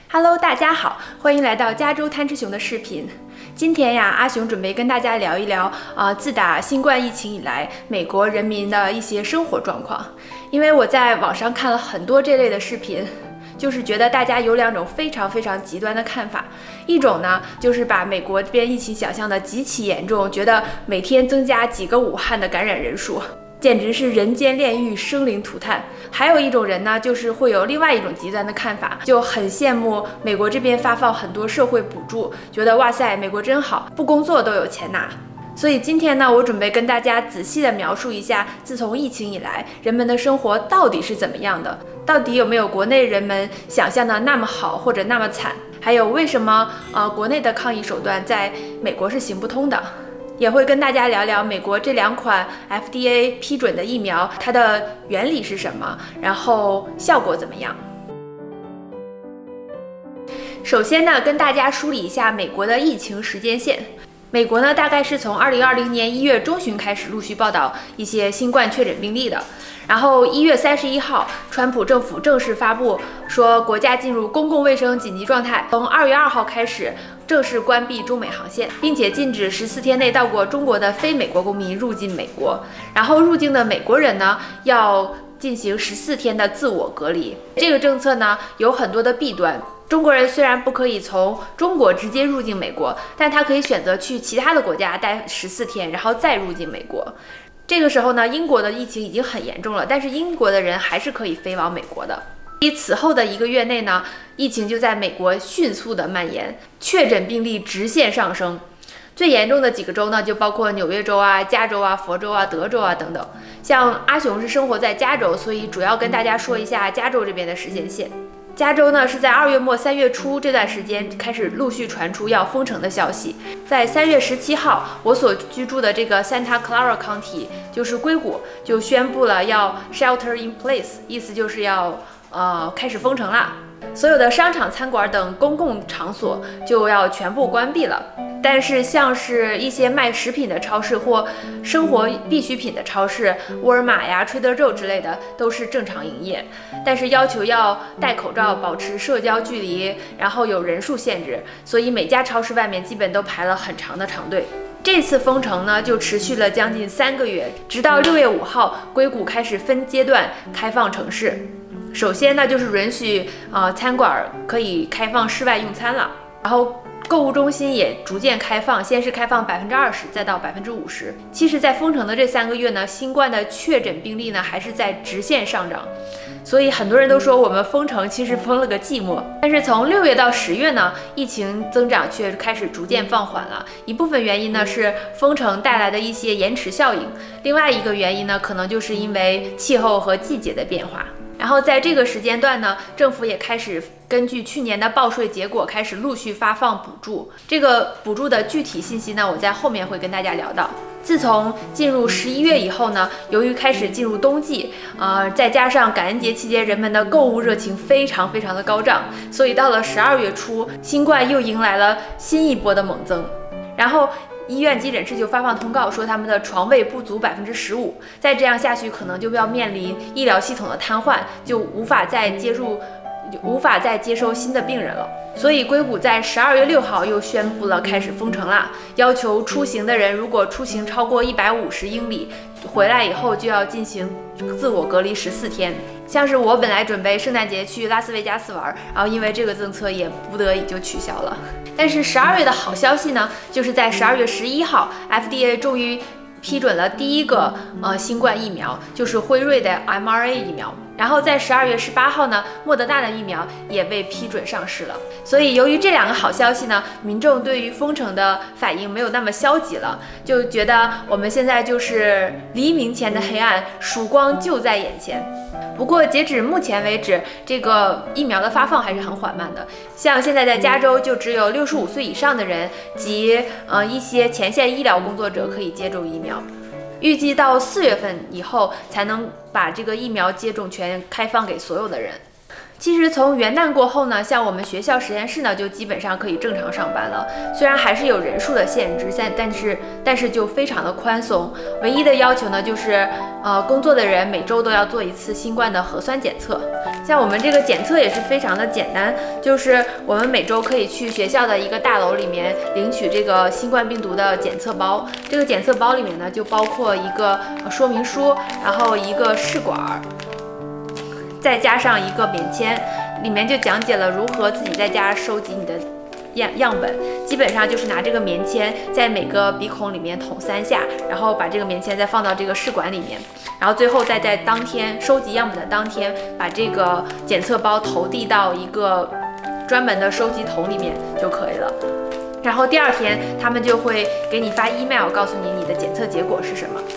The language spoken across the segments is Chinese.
Hello， 大家好，欢迎来到加州贪吃熊的视频。今天呀，阿熊准备跟大家聊一聊自打新冠疫情以来，美国人民的一些生活状况。因为我在网上看了很多这类的视频，就是觉得大家有两种非常极端的看法。一种呢，就是把美国这边疫情想象的极其严重，觉得每天增加几个武汉的感染人数，简直是人间炼狱，生灵涂炭。还有一种人呢，就是会有另外一种极端的看法，就很羡慕美国这边发放很多社会补助，觉得哇塞，美国真好，不工作都有钱拿。所以今天呢，我准备跟大家仔细的描述一下，自从疫情以来，人们的生活到底是怎么样的，到底有没有国内人们想象的那么好或者那么惨，还有为什么国内的抗疫手段在美国是行不通的。也会跟大家聊聊美国这两款 FDA 批准的疫苗，它的原理是什么，然后效果怎么样。首先呢，跟大家梳理一下美国的疫情时间线。美国呢，大概是从2020年1月中旬开始陆续报道一些新冠确诊病例的。然后1月31号，川普政府正式发布说国家进入公共卫生紧急状态，从2月2号开始正式关闭中美航线，并且禁止14天内到过中国的非美国公民入境美国。然后入境的美国人呢，要进行14天的自我隔离。这个政策呢，有很多的弊端。中国人虽然不可以从中国直接入境美国，但他可以选择去其他的国家待14天，然后再入境美国。这个时候呢，英国的疫情已经很严重了，但是英国的人还是可以飞往美国的。此后的1个月内呢，疫情就在美国迅速的蔓延，确诊病例直线上升。最严重的几个州呢，就包括纽约州啊、加州啊、佛州啊、德州啊等等。像阿雄是生活在加州，所以主要跟大家说一下加州这边的时间线。加州呢是在2月末3月初这段时间开始陆续传出要封城的消息。在3月17号，我所居住的这个 Santa Clara County 就是硅谷，就宣布了要 shelter in place， 意思就是要开始封城啦。所有的商场、餐馆等公共场所就要全部关闭了。但是像是一些卖食品的超市或生活必需品的超市，沃尔玛呀、Trader Joe 之类的都是正常营业，但是要求要戴口罩、保持社交距离，然后有人数限制，所以每家超市外面基本都排了很长的长队。这次封城呢，就持续了将近3个月，直到6月5号，硅谷开始分阶段开放城市。首先呢，就是允许餐馆可以开放室外用餐了，然后购物中心也逐渐开放，先是开放20%，再到50%。其实，在封城的这3个月呢，新冠的确诊病例呢还是在直线上涨，所以很多人都说我们封城其实封了个寂寞。但是从6月到10月呢，疫情增长却开始逐渐放缓了。一部分原因呢是封城带来的一些延迟效应，另外一个原因呢可能就是因为气候和季节的变化。然后在这个时间段呢，政府也开始根据去年的报税结果开始陆续发放补助。这个补助的具体信息呢，我在后面会跟大家聊到。自从进入11月以后呢，由于开始进入冬季，再加上感恩节期间人们的购物热情非常的高涨，所以到了12月初，新冠又迎来了新一波的猛增。然后医院急诊室就发放通告说他们的床位不足15%，再这样下去可能就要面临医疗系统的瘫痪，就无法再接收新的病人了。所以硅谷在12月6号又宣布了开始封城啦，要求出行的人如果出行超过150英里，回来以后就要进行自我隔离14天。像是我本来准备圣诞节去拉斯维加斯玩，然后因为这个政策也不得已就取消了。但是12月的好消息呢，就是在12月11号 FDA 终于批准了第一个新冠疫苗，就是辉瑞的 mRNA 疫苗。然后在12月18号呢，莫德纳的疫苗也被批准上市了。所以由于这两个好消息呢，民众对于封城的反应没有那么消极了，就觉得我们现在就是黎明前的黑暗，曙光就在眼前。不过截止目前为止，这个疫苗的发放还是很缓慢的。像现在在加州，就只有65岁以上的人及一些前线医疗工作者可以接种疫苗。预计到4月份以后才能把这个疫苗接种权开放给所有的人。 其实从元旦过后呢，像我们学校实验室呢，就基本上可以正常上班了。虽然还是有人数的限制，但是就非常的宽松。唯一的要求呢，就是工作的人每周都要做一次新冠的核酸检测。像我们这个检测也是非常的简单，就是我们每周可以去学校的一个大楼里面领取这个新冠病毒的检测包。这个检测包里面呢，就包括一个说明书，然后一个试管，再加上一个免签，里面就讲解了如何自己在家收集你的样本。基本上就是拿这个棉签在每个鼻孔里面捅3下，然后把这个棉签再放到这个试管里面，然后最后再在当天收集样本的当天，把这个检测包投递到一个专门的收集桶里面就可以了。然后第2天他们就会给你发 email 告诉你你的检测结果是什么。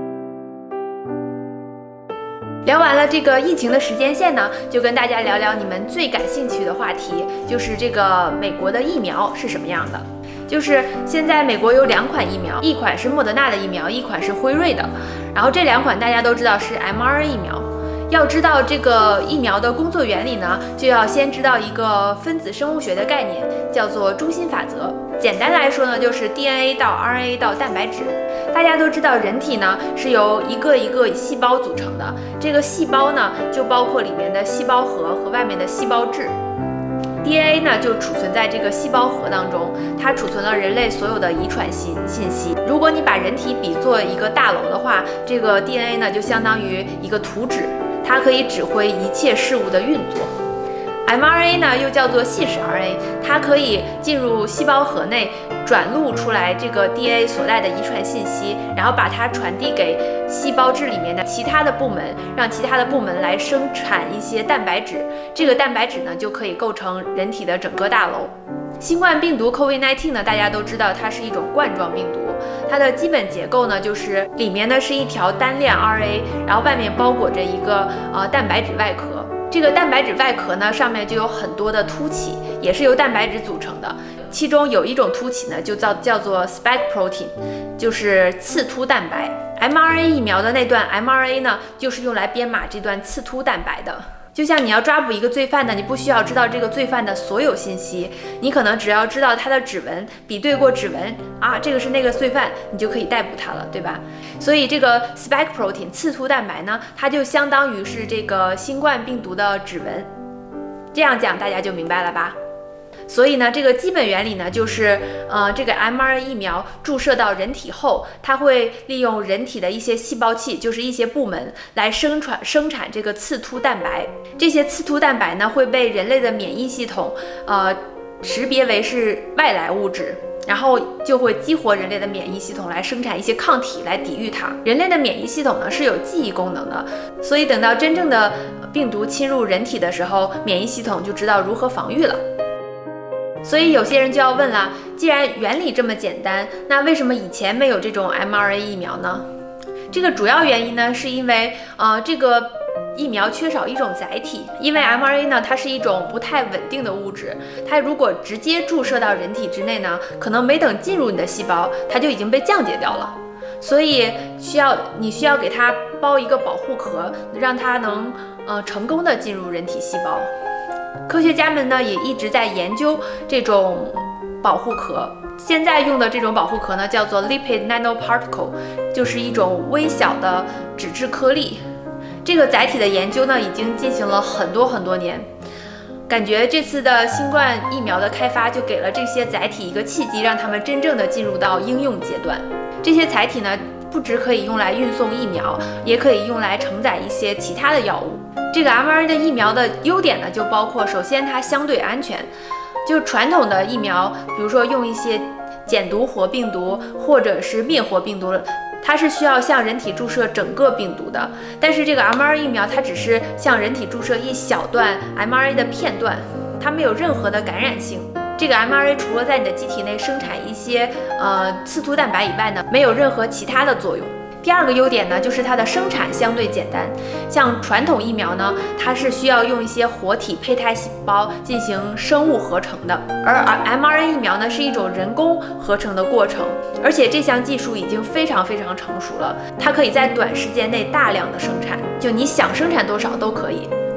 聊完了这个疫情的时间线呢，就跟大家聊聊你们最感兴趣的话题，就是这个美国的疫苗是什么样的。就是现在美国有2款疫苗，一款是莫德纳的疫苗，一款是辉瑞的。然后这2款大家都知道是 mRNA 疫苗。要知道这个疫苗的工作原理呢，就要先知道一个分子生物学的概念，叫做中心法则。简单来说呢，就是 DNA 到 RNA 到蛋白质。大家都知道，人体呢是由一个一个细胞组成的，这个细胞呢就包括里面的细胞核和外面的细胞质。DNA 呢就储存在这个细胞核当中，它储存了人类所有的遗传信息。如果你把人体比作一个大楼的话，这个 DNA 呢就相当于一个图纸，它可以指挥一切事物的运作。mRNA 呢又叫做细矢 RNA， 它可以进入细胞核内，转录出来这个 DNA 所带的遗传信息，然后把它传递给细胞质里面的其他的部门，让其他的部门来生产一些蛋白质。这个蛋白质呢就可以构成人体的整个大楼。新冠病毒 COVID-19 呢，大家都知道它是一种冠状病毒，它的基本结构呢就是里面呢是一条单链 RNA， 然后外面包裹着一个蛋白质外壳。这个蛋白质外壳呢，上面就有很多的凸起，也是由蛋白质组成的。其中有一种凸起呢，就叫做 spike protein， 就是刺突蛋白。mRNA 疫苗的那段 mRNA 呢，就是用来编码这段刺突蛋白的。就像你要抓捕一个罪犯呢，你不需要知道这个罪犯的所有信息，你可能只要知道他的指纹，比对过指纹啊，这个是那个罪犯，你就可以逮捕他了，对吧？所以这个 spike protein 刺突蛋白呢，它就相当于是这个新冠病毒的指纹。这样讲大家就明白了吧？所以呢，这个基本原理呢，就是这个 mRNA 疫苗注射到人体后，它会利用人体的一些细胞器，就是一些部门来生产这个刺突蛋白。这些刺突蛋白呢，会被人类的免疫系统识别为是外来物质，然后就会激活人类的免疫系统来生产一些抗体来抵御它。人类的免疫系统呢是有记忆功能的，所以等到真正的病毒侵入人体的时候，免疫系统就知道如何防御了。所以有些人就要问了，既然原理这么简单，那为什么以前没有这种 mRNA 疫苗呢？这个主要原因呢，是因为这个疫苗缺少一种载体，因为 mRNA 呢，它是一种不太稳定的物质，它如果直接注射到人体之内呢，可能没等进入你的细胞，它就已经被降解掉了。所以你需要给它包一个保护壳，让它能成功的进入人体细胞。科学家们呢也一直在研究这种保护壳。现在用的这种保护壳呢叫做 lipid nanoparticle， 就是一种微小的脂质颗粒。这个载体的研究呢已经进行了很多年，感觉这次的新冠疫苗的开发就给了这些载体一个契机，让他们真正的进入到应用阶段。这些载体呢不只可以用来运送疫苗，也可以用来承载一些其他的药物。这个 mRNA 的疫苗的优点呢，就包括首先它相对安全，就传统的疫苗，比如说用一些减毒活病毒或者是灭活病毒，它是需要向人体注射整个病毒的。但是这个 mRNA 疫苗它只是向人体注射一小段 mRNA 的片段，它没有任何的感染性。这个 mRNA 除了在你的机体内生产一些刺突蛋白以外呢，没有任何其他的作用。第二个优点呢，就是它的生产相对简单。像传统疫苗呢，它是需要用一些活体胚胎细胞进行生物合成的，而 mRNA 疫苗呢是一种人工合成的过程，而且这项技术已经非常成熟了，它可以在短时间内大量的生产，就你想生产多少都可以。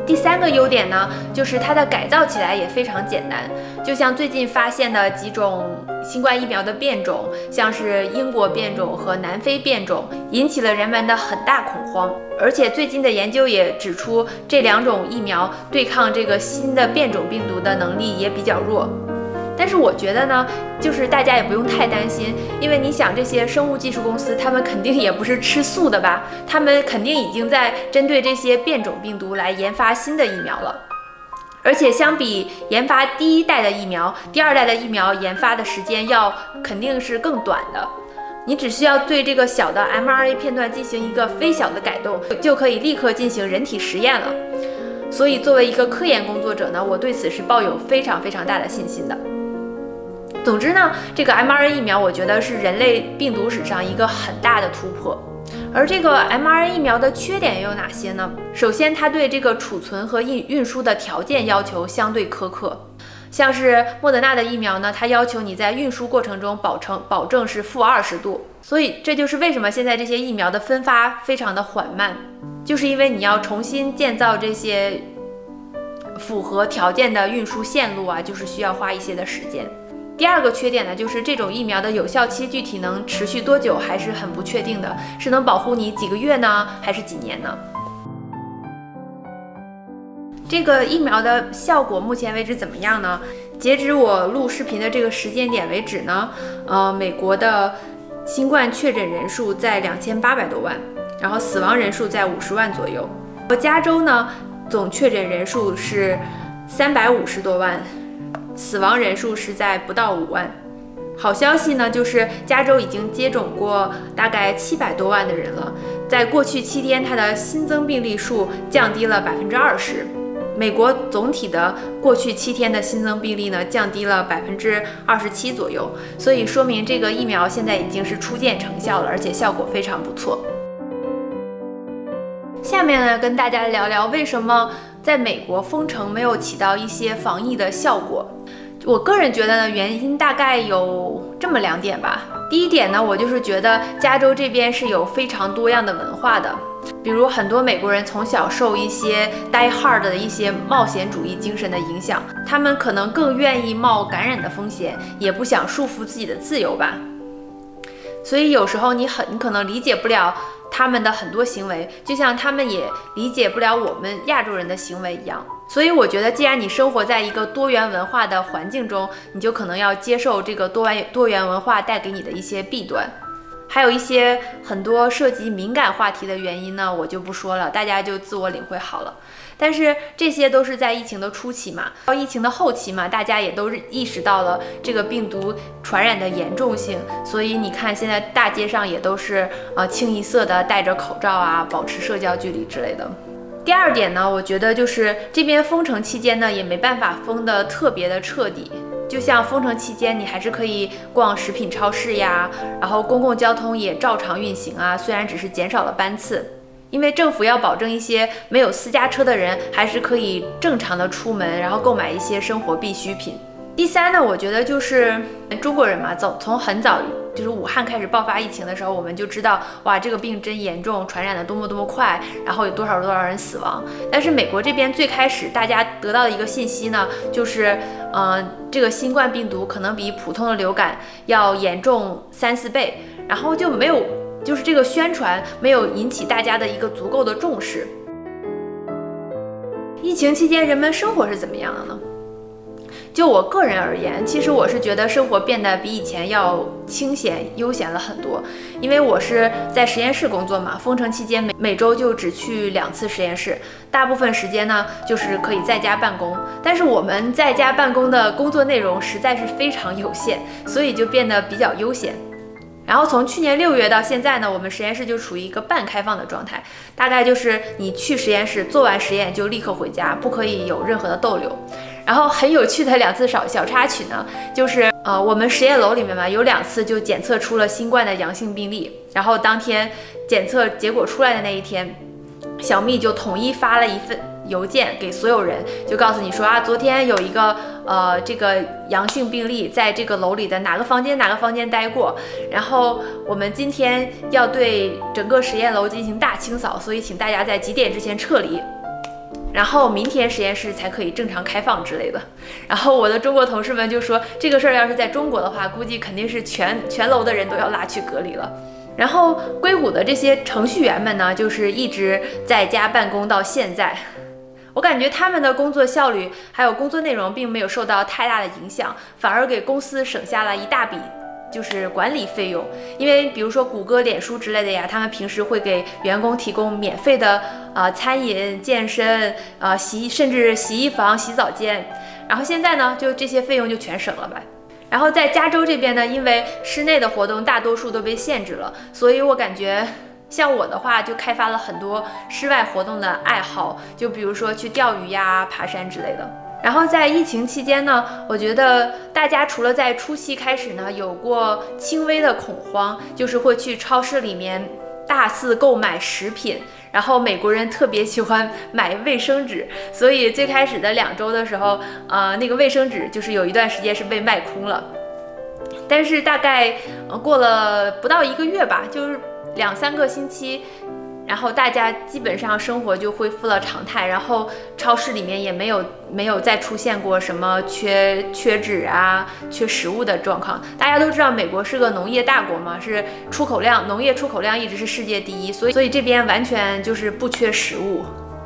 第3个优点呢，就是它的改造起来也非常简单，就像最近发现的几种新冠疫苗的变种，像是英国变种和南非变种，引起了人们的很大恐慌。而且最近的研究也指出，这2种疫苗对抗这个新的变种病毒的能力也比较弱。但是我觉得呢，就是大家也不用太担心，因为你想这些生物技术公司，他们肯定也不是吃素的吧？他们肯定已经在针对这些变种病毒来研发新的疫苗了。而且相比研发第1代的疫苗，第2代的疫苗研发的时间肯定是更短的。你只需要对这个小的 mRNA 片段进行一个非小的改动，就可以立刻进行人体实验了。所以作为一个科研工作者呢，我对此是抱有非常非常大的信心的。总之呢，这个 mRNA 疫苗我觉得是人类病毒史上一个很大的突破。而这个 mRNA 疫苗的缺点有哪些呢？首先，它对这个储存和运输的条件要求相对苛刻。像是莫德纳的疫苗呢，它要求你在运输过程中保证是-20度，所以这就是为什么现在这些疫苗的分发非常的缓慢，就是因为你要重新建造这些符合条件的运输线路啊，就是需要花一些的时间。第2个缺点呢，就是这种疫苗的有效期具体能持续多久还是很不确定的，是能保护你几个月呢，还是几年呢？这个疫苗的效果目前为止怎么样呢？截止我录视频的这个时间点为止呢，美国的新冠确诊人数在2800多万，然后死亡人数在50万左右。而加州呢，总确诊人数是350多万，死亡人数是在不到5万。好消息呢，就是加州已经接种过大概700多万的人了，在过去7天，它的新增病例数降低了20%。美国总体的过去7天的新增病例呢，降低了27%左右，所以说明这个疫苗现在已经是初见成效了，而且效果非常不错。下面呢，跟大家聊聊为什么在美国封城没有起到一些防疫的效果。我个人觉得呢，原因大概有这么2点吧。第1点呢，我就是觉得加州这边是有非常多样的文化的，比如很多美国人从小受一些 die hard 的一些冒险主义精神的影响，他们可能更愿意冒感染的风险，也不想束缚自己的自由吧。所以有时候你可能理解不了他们的很多行为，就像他们也理解不了我们亚洲人的行为一样。所以我觉得，既然你生活在一个多元文化的环境中，你就可能要接受这个多元文化带给你的一些弊端。还有一些很多涉及敏感话题的原因呢，我就不说了，大家就自我领会好了。但是这些都是在疫情的初期嘛，到疫情的后期嘛，大家也都意识到了这个病毒传染的严重性，所以你看现在大街上也都是清一色的戴着口罩啊，保持社交距离之类的。第2点呢，我觉得就是这边封城期间呢，也没办法封得特别的彻底。就像封城期间，你还是可以逛食品超市呀，然后公共交通也照常运行啊，虽然只是减少了班次，因为政府要保证一些没有私家车的人还是可以正常的出门，然后购买一些生活必需品。第3呢，我觉得就是中国人嘛，从很早就是武汉开始爆发疫情的时候，我们就知道哇，这个病真严重，传染的多么快，然后有多少人死亡。但是美国这边最开始大家得到的一个信息呢，就是这个新冠病毒可能比普通的流感要严重3-4倍，然后就没有，就是这个宣传没有引起大家的一个足够的重视。疫情期间人们生活是怎么样的呢？就我个人而言，其实我是觉得生活变得比以前要清闲悠闲了很多，因为我是在实验室工作嘛，封城期间每周就只去2次实验室，大部分时间呢就是可以在家办公，但是我们在家办公的工作内容实在是非常有限，所以就变得比较悠闲。然后从去年6月到现在呢，我们实验室就处于一个半开放的状态，大概就是你去实验室做完实验就立刻回家，不可以有任何的逗留。然后很有趣的2次小插曲呢，就是我们实验楼里面嘛，有2次就检测出了新冠的阳性病例，然后当天检测结果出来的那一天，小蜜就统一发了一份邮件给所有人，就告诉你说啊，昨天有一个这个阳性病例在这个楼里的哪个房间待过，然后我们今天要对整个实验楼进行大清扫，所以请大家在几点之前撤离。 然后明天实验室才可以正常开放之类的。然后我的中国同事们就说，这个事儿要是在中国的话，估计肯定是全楼的人都要拉去隔离了。然后硅谷的这些程序员们呢，就是一直在家办公到现在。我感觉他们的工作效率还有工作内容并没有受到太大的影响，反而给公司省下了一大笔就是管理费用。因为比如说谷歌、脸书之类的呀，他们平时会给员工提供免费的餐饮、健身、甚至洗衣房、洗澡间。然后现在呢，就这些费用就全省了吧。然后在加州这边呢，因为室内的活动大多数都被限制了，所以我感觉像我的话就开发了很多室外活动的爱好，就比如说去钓鱼呀、爬山之类的。然后在疫情期间呢，我觉得大家除了在初期开始呢有过轻微的恐慌，就是会去超市里面大肆购买食品，然后美国人特别喜欢买卫生纸，所以最开始的2周的时候，那个卫生纸就是有一段时间是被卖空了。但是大概过了不到1个月吧，就是2、3个星期，然后大家基本上生活就恢复了常态，然后超市里面也没有再出现过什么缺纸啊、缺食物的状况。大家都知道美国是个农业大国嘛，是农业出口量一直是世界第一，所以这边完全就是不缺食物。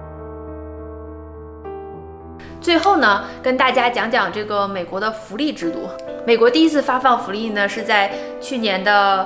最后呢，跟大家讲讲这个美国的福利制度。美国第一次发放福利呢，是在去年的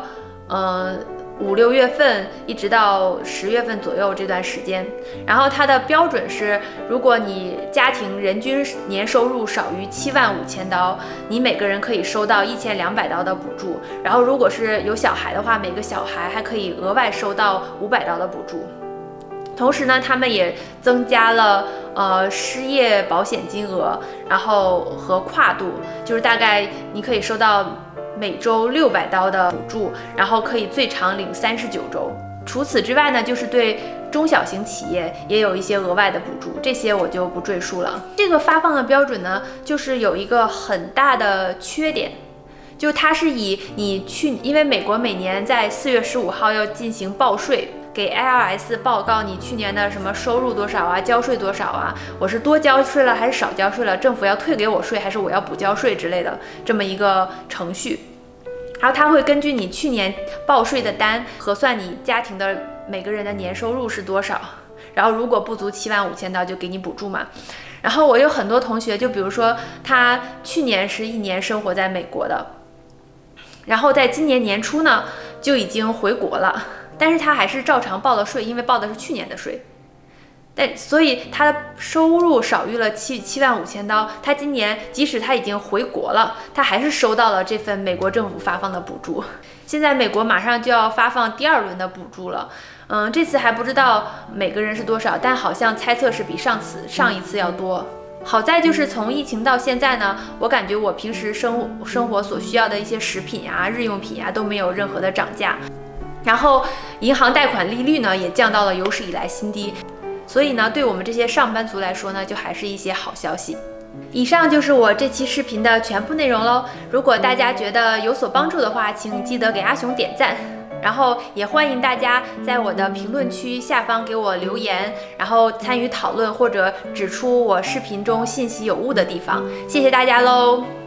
5、6月份一直到10月份左右这段时间。然后它的标准是，如果你家庭人均年收入少于75000刀，你每个人可以收到1200刀的补助。然后如果是有小孩的话，每个小孩还可以额外收到500刀的补助。同时呢，他们也增加了失业保险金额，然后和跨度，就是大概你可以收到每周600刀的补助，然后可以最长领39周。除此之外呢，就是对中小型企业也有一些额外的补助，这些我就不赘述了。这个发放的标准呢，就是有一个很大的缺点，就它是以因为美国每年在4月15号要进行报税，给 IRS 报告你去年的什么收入多少啊，交税多少啊，我是多交税了还是少交税了，政府要退给我税还是我要补交税之类的这么一个程序。然后它会根据你去年报税的单核算你家庭的每个人的年收入是多少，然后如果不足75000刀就给你补助嘛。然后我有很多同学，就比如说他去年是1年生活在美国的，然后在今年年初呢就已经回国了，但是他还是照常报了税，因为报的是去年的税。所以他的收入少于了75000刀，他今年即使他已经回国了，他还是收到了这份美国政府发放的补助。现在美国马上就要发放第2轮的补助了，这次还不知道每个人是多少，但好像猜测是比上一次要多。好在就是从疫情到现在呢，我感觉我平时生活所需要的一些食品啊、日用品啊都没有任何的涨价，然后银行贷款利率呢也降到了有史以来新低。所以呢，对我们这些上班族来说呢，就还是一些好消息。以上就是我这期视频的全部内容喽。如果大家觉得有所帮助的话，请记得给阿雄点赞，然后也欢迎大家在我的评论区下方给我留言，然后参与讨论或者指出我视频中信息有误的地方。谢谢大家喽！